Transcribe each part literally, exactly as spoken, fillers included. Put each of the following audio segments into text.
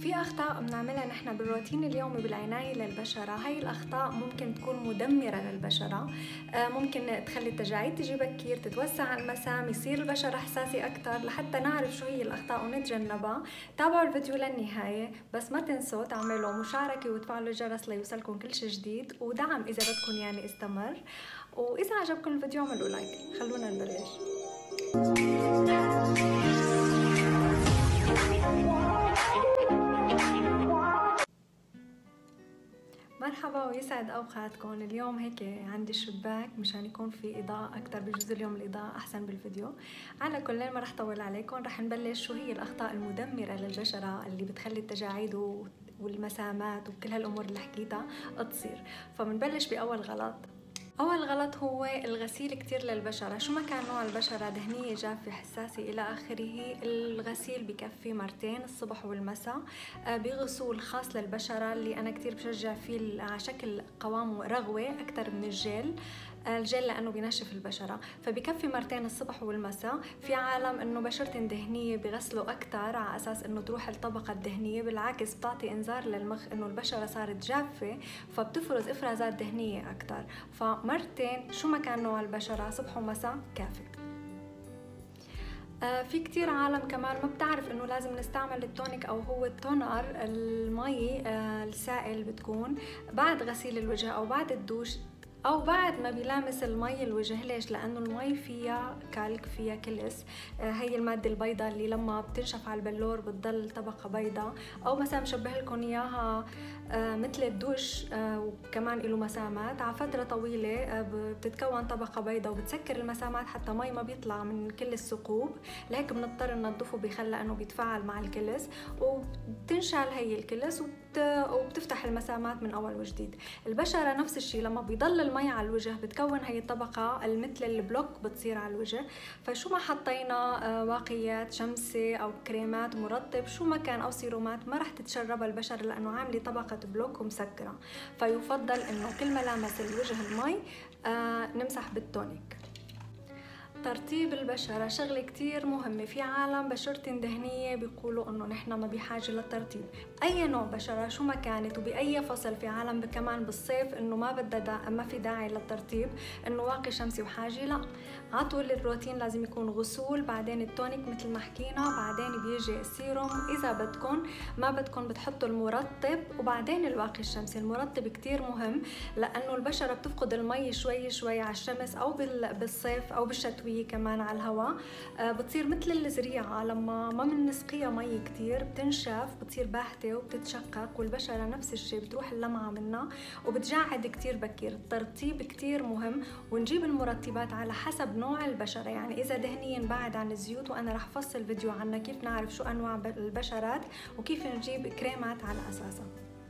في أخطاء بنعملها نحن بالروتين اليومي بالعناية للبشرة. هاي الأخطاء ممكن تكون مدمرة للبشرة، ممكن تخلي التجاعيد تجي بكير، تتوسع المسام، يصير البشرة حساسة أكتر. لحتى نعرف شو هي الأخطاء ونتجنبها تابعوا الفيديو للنهاية، بس ما تنسوا تعملوا مشاركة وتفعلوا الجرس ليوصلكم كل شي جديد، ودعم إذا بدكم يعني استمر. وإذا عجبكم الفيديو اعملوا لايك. خلونا نبلش. مرحبا ويسعد اوقاتكم. اليوم هيك عندي الشباك مشان يكون في اضاءة اكثر، بجوز اليوم الاضاءة احسن بالفيديو. على كل ما رح طول عليكم، رح نبلش شو هي الاخطاء المدمرة للبشرة اللي بتخلي التجاعيد والمسامات وكل هالامور اللي حكيتها تصير. فبنبلش باول غلط. أول غلط هو الغسيل كتير للبشرة. شو ما كان نوع البشرة، دهنية، جافة، حساسة إلى آخره، الغسيل بكفي مرتين الصبح والمساء بغسول خاص للبشرة اللي أنا كتير بشجع فيه على شكل قوامه رغوة أكتر من الجيل. الجل لأنه بينشف البشرة، فبكفي مرتين الصبح والمساء. في عالم إنه بشرتهم دهنية بغسلوا أكتر على أساس إنه تروح الطبقة الدهنية، بالعكس بتعطي إنذار للمخ إنه البشرة صارت جافة فبتفرز إفرازات دهنية أكتر. فمرتين شو ما كان نوع البشرة صبح ومساء كافي. آه في كتير عالم كمان ما بتعرف انه لازم نستعمل التونيك او هو التونر، المي آه السائل بتكون بعد غسيل الوجه او بعد الدوش او بعد ما بيلامس المي الوجه. ليش؟ لانه المي فيها كالك، فيها كلس، آه هي الماده البيضاء اللي لما بتنشف على البلور بتضل طبقه بيضاء. او مثلا بشبه لكم اياها آه مثل الدوش، آه وكمان له مسامات على فتره طويله، آه بتتكون طبقه بيضاء وبتسكر المسامات حتى مي ما بيطلع من كل الثقوب. لهيك بنضطر ننظفه بخل لانه بيتفاعل مع الكلس، وبتنشال هي الكلس وبتفتح المسامات من اول وجديد. البشره نفس الشيء، لما بيضل المي على الوجه بتكون هي الطبقه مثل البلوك بتصير على الوجه. فشو ما حطينا واقيات شمسه او كريمات مرطب شو ما كان او سيرومات ما رح تتشربها البشره لانه عامله طبقه بلوك ومسكره. فيفضل انه كل ما لامس الوجه المي آه نمسح بالتونيك. ترطيب البشرة شغلة كتير مهمة. في عالم بشرتهم دهنية بيقولوا انه نحن ما بحاجة للترطيب. اي نوع بشرة شو ما كانت وبأي فصل. في عالم كمان بالصيف انه ما بدها دا ما في داعي للترطيب، انه واقي شمسي وحاجة. لا، عطول الروتين لازم يكون غسول، بعدين التونيك مثل ما حكينا، بعدين بيجي السيروم اذا بدكم. ما بدكم بتحطوا المرطب وبعدين الواقي الشمسي. المرطب كتير مهم لانه البشرة بتفقد المي شوي شوي على الشمس او بالصيف او بالشتوية كمان على الهواء. آه بتصير مثل الزريعة لما ما بنسقيها مي كتير بتنشف، بتصير باهتة وبتتشقق، والبشرة نفس الشيء بتروح اللمعة منها وبتجعد كتير بكير. الترطيب كتير مهم، ونجيب المرطبات على حسب نوع البشرة. يعني إذا دهنيا بعد عن الزيوت، وأنا رح فصل فيديو عنها كيف نعرف شو أنواع البشرات وكيف نجيب كريمات على أساسها.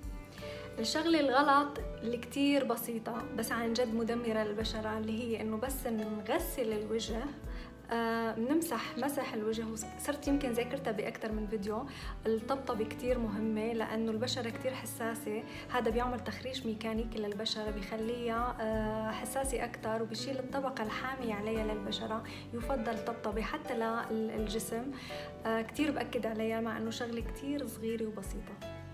الشغلة الغلط اللي كتير بسيطة بس عن جد مدمرة للبشرة اللي هي انه بس نغسل الوجه، آه بنمسح مسح الوجه. صرت يمكن ذاكرتها بأكثر من فيديو. الطبطبة كتير مهمة لأنه البشرة كتير حساسة. هذا بيعمل تخريش ميكانيكي للبشرة بيخليها آه حساسة أكثر وبيشيل الطبقة الحامية عليها للبشرة. يفضل طبطبة حتى للجسم، آه كتير بأكد عليها مع أنه شغلة كتير صغيرة وبسيطة.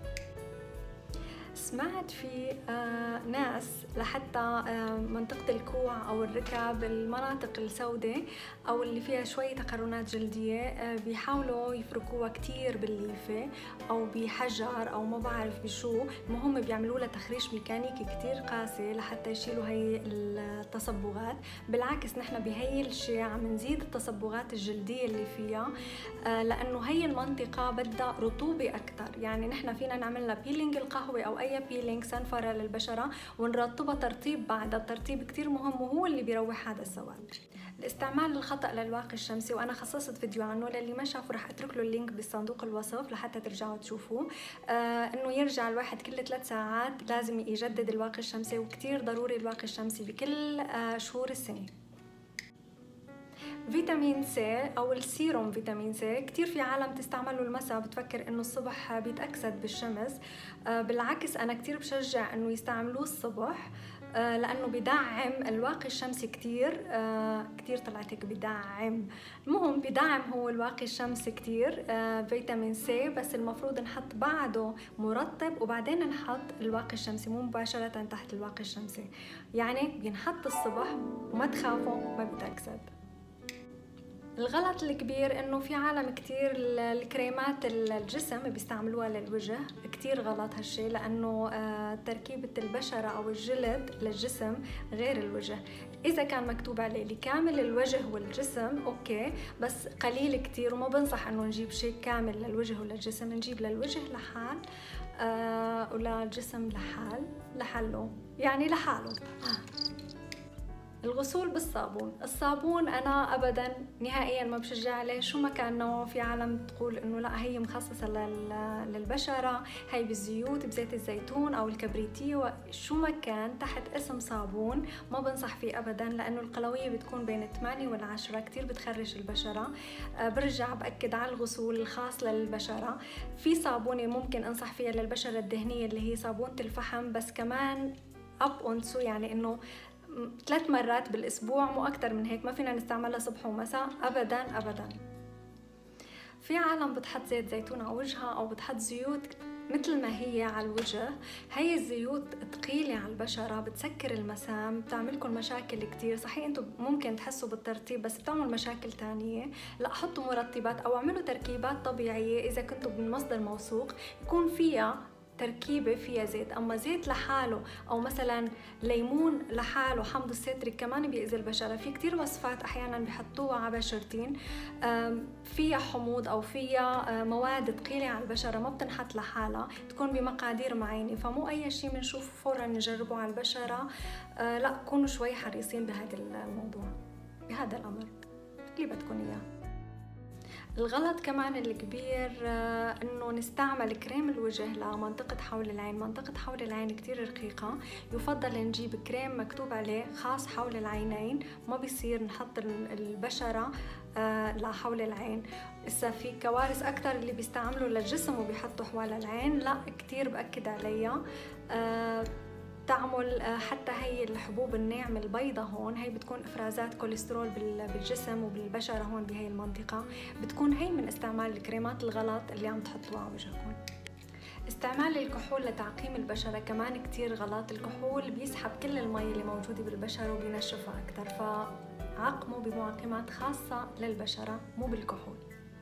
سمعت في آه ناس لحتى آه منطقة الكوع أو الركب، المناطق السوداء أو اللي فيها شوية تقرنات جلدية، آه بيحاولوا يفركوها كتير بالليفة أو بحجر أو ما بعرف بشو. المهم بيعملوا لها تخريش ميكانيكي كتير قاسي لحتى يشيلوا هي التصبغات. بالعكس نحن بهي الشيء عم نزيد التصبغات الجلدية اللي فيها، آه لأنه هي المنطقة بدها رطوبة أكتر. يعني نحن فينا نعمل لها بيلينج القهوة أو أي بيلينج سنفرة للبشرة ونرطبها ترطيب. بعد الترطيب كتير مهم وهو اللي بيروح هذا السواد. الاستعمال الخطأ للواقي الشمسي، وأنا خصصت فيديو عنه، للي ما شافه رح أترك له اللينك بالصندوق الوصف لحتى ترجعوا تشوفوه. آه إنه يرجع الواحد كل ثلاث ساعات لازم يجدد الواقي الشمسي، وكتير ضروري الواقي الشمسي بكل آه شهور السنة. فيتامين سي او السيروم فيتامين سي كتير في عالم تستعمله المساء، بتفكر انه الصبح بيتأكسد بالشمس. آه بالعكس انا كتير بشجع انه يستعملوه الصبح. لأنه بدعم الواقي الشمسي كتير كتير طلعت هيك بدعم. المهم بدعم هو الواقي الشمسي كتير فيتامين سي، بس المفروض نحط بعده مرطب وبعدين نحط الواقي الشمسي، مو مباشرة تحت الواقي الشمسي. يعني بينحط الصبح وما تخافوا ما بتأكسد. الغلط الكبير انه في عالم كتير الكريمات الجسم بيستعملوها للوجه، كتير غلط هالشي، لانه تركيبة البشرة او الجلد للجسم غير الوجه. اذا كان مكتوب عليه لكامل الوجه والجسم اوكي، بس قليل كتير، وما بنصح انه نجيب شيء كامل للوجه وللجسم، نجيب للوجه لحال آه وللجسم لحال لحاله، يعني لحاله. الغسول بالصابون، الصابون أنا أبداً نهائياً ما بشجع عليه شو ما كان نوعه. في عالم تقول إنه لا هي مخصصة للبشرة، هي بالزيوت بزيت الزيتون أو الكبريتية، شو ما كان تحت اسم صابون ما بنصح فيه أبداً، لأنه القلوية بتكون بين الثمانية والعشرة، كتير بتخرج البشرة. أه برجع بأكد على الغسول الخاص للبشرة. في صابونة ممكن أنصح فيها للبشرة الدهنية اللي هي صابونة الفحم، بس كمان أب أنسو، يعني إنه ثلاث مرات بالأسبوع، مو أكتر من هيك، ما فينا نستعملها صبح ومساء أبداً أبداً. في عالم بتحط زيت زيتون على وجهها أو بتحط زيوت مثل ما هي على الوجه. هي الزيوت ثقيلة على البشرة، بتسكر المسام، بتعملكم مشاكل كتير. صحيح انتم ممكن تحسوا بالترطيب بس بتعمل مشاكل تانية. لا، حطوا مرطبات أو اعملوا تركيبات طبيعية إذا كنتوا من مصدر موثوق يكون فيها تركيبة فيها زيت. أما زيت لحاله أو مثلا ليمون لحاله، حمض السيتريك كمان بيأذي البشرة. في كتير وصفات أحيانا بيحطوها على بشرتين فيها حموض أو فيها مواد ثقيلة على البشرة، ما بتنحط لحالها، تكون بمقادير معينة. فمو أي شيء بنشوفه فورا نجربه على البشرة. لا، كونوا شوي حريصين بهذا الموضوع، بهذا الأمر اللي بدكم إياه. الغلط كمان الكبير انه نستعمل كريم الوجه لمنطقة حول العين. منطقة حول العين كتير رقيقة، يفضل نجيب كريم مكتوب عليه خاص حول العينين، ما بيصير نحط البشرة لحول العين. إسا في كوارث أكتر اللي بيستعملوا للجسم وبيحطوا حوالي العين، لا كتير بأكد عليها. تعمل حتى هي الحبوب الناعمة البيضة هون، هي بتكون إفرازات كوليسترول بالجسم وبالبشرة هون بهي المنطقة، بتكون هي من استعمال الكريمات الغلط اللي عم تحطوها على وجهكم. استعمال الكحول لتعقيم البشرة كمان كتير غلط. الكحول بيسحب كل المي اللي موجودة بالبشرة وبينشفها أكتر، فعقموا بمعقمات خاصة للبشرة مو بالكحول.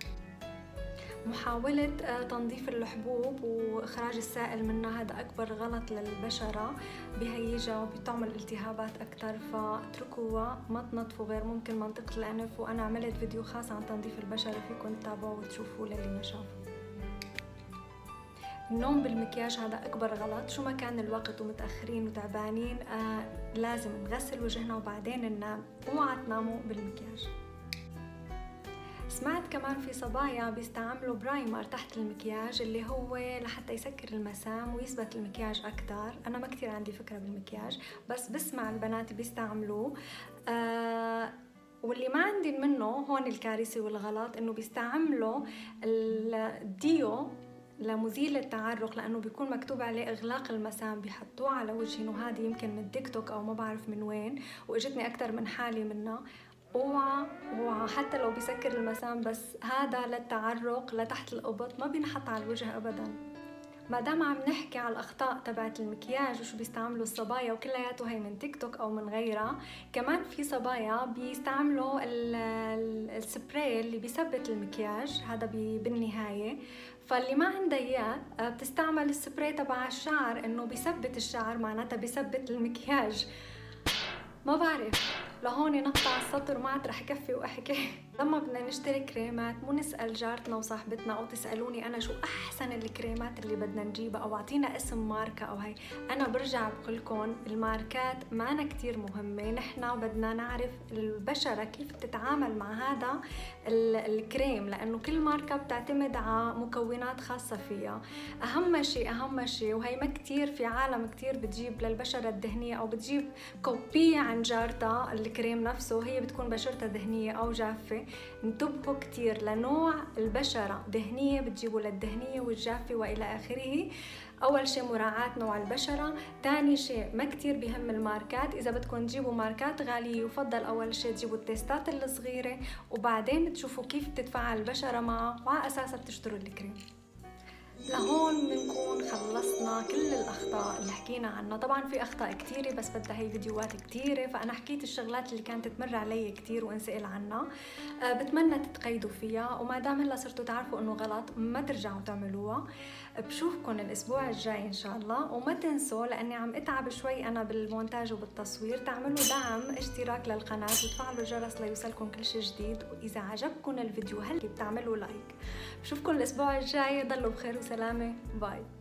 محاولة تنظيف الحبوب وإخراج السائل منها هذا أكبر غلط للبشرة، بهيجها وبتعمل التهابات أكتر، فاتركوها ما تنظفوا غير ممكن منطقة الأنف. وأنا عملت فيديو خاص عن تنظيف البشرة، فيكم تتابعوا وتشوفوه للي ما شافوا. النوم بالمكياج هذا أكبر غلط. شو ما كان الوقت ومتأخرين وتعبانين آه لازم نغسل وجهنا وبعدين ننام، اوعى تناموا بالمكياج. سمعت كمان في صبايا بيستعملوا برايمر تحت المكياج اللي هو لحتى يسكر المسام ويثبت المكياج أكتر. أنا ما كتير عندي فكرة بالمكياج، بس بسمع البنات بيستعملوه. آه واللي ما عندي منه هون الكارثة والغلط إنه بيستعملوا الديو لمزيل التعرق، لأنه بيكون مكتوب عليه إغلاق المسام، بيحطوه على وجهي. وهذه يمكن من تيك توك أو ما بعرف من وين، وإجتني أكتر من حالة منها. اوعى اوعى حتى لو بيسكر المسام، بس هذا للتعرق لتحت القبط، ما بينحط على الوجه ابدا. ما دام عم نحكي على الاخطاء تبعت المكياج وشو بيستعملوا الصبايا، وكلياته هي من تيك توك او من غيرها، كمان في صبايا بيستعملوا السبراي اللي بيثبت المكياج، هذا بالنهايه. فاللي ما عندها اياه بتستعمل السبراي تبع الشعر انه بيثبت الشعر، معناتها بيثبت المكياج. ما بعرف، لهون نقطع السطر وما عاد رح كفي واحكي. لما بدنا نشتري كريمات مو نسأل جارتنا وصاحبتنا او تسألوني انا شو احسن الكريمات اللي بدنا نجيبها او اعطينا اسم ماركة او هي. انا برجع بقولكم الماركات ما أنا كتير مهمة، نحنا بدنا نعرف البشرة كيف تتعامل مع هذا الكريم، لانه كل ماركة بتعتمد على مكونات خاصة فيها. اهم شيء اهم شيء وهي ما كتير في عالم كتير بتجيب للبشرة الدهنية او بتجيب كوبية عن جارتها الكريم نفسه، هي بتكون بشرتها دهنية او جافة. الصغيرة انتبهوا كتير لنوع البشرة، دهنية بتجيبوا للدهنية والجافة وإلى آخره. أول شيء مراعاة نوع البشرة، تاني شيء ما كتير بهم الماركات، إذا بدكم تجيبوا ماركات غالية يفضل أول شيء تجيبوا التيستات الصغيرة وبعدين تشوفوا كيف بتتفاعل البشرة معه وعلى أساسها بتشتروا الكريم. لهون بنكون خلصنا كل الأخطاء اللي حكينا عنها. طبعا في أخطاء كتيرة بس بدها هي فيديوهات كتيرة، فأنا حكيت الشغلات اللي كانت تمر علي كتير وانسأل عنها. أه بتمنى تتقيدوا فيها، وما دام هلا صرتوا تعرفوا إنه غلط ما ترجعوا تعملوها. بشوفكم الأسبوع الجاي إن شاء الله، وما تنسوا لأني عم أتعب شوي أنا بالمونتاج وبالتصوير تعملوا دعم اشتراك للقناة وتفعلوا الجرس ليوصلكم كل شيء جديد، وإذا عجبكم الفيديو هل بتعملوا لايك. بشوفكم الأسبوع الجاي، ضلوا بخير وسلامة، باي.